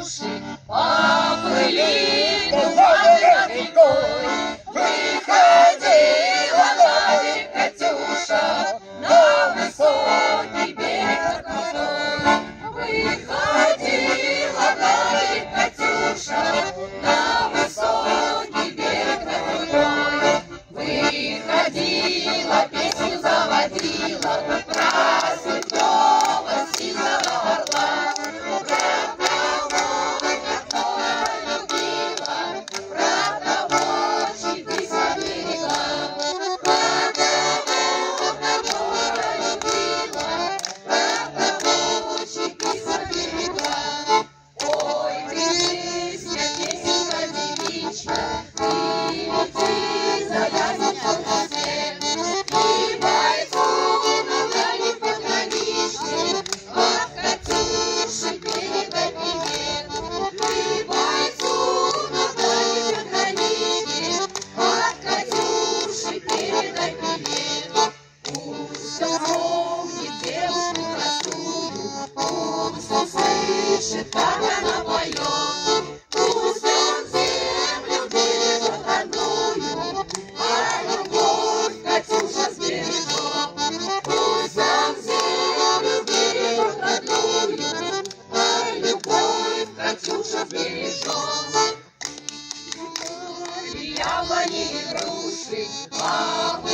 Катюши поплыли туманы над рекой. Выходила на берег Катюша, на высокий берег крутой. Выходила на берег Катюша, на высокий берег крутой. Выходила, песню заводила про святого сизого орла. Как она поет, пусть он землю бережет родную, а любовь Катюша сбережет. Пусть он землю бережет родную, а любовь Катюша сбережет. Яблони и груши,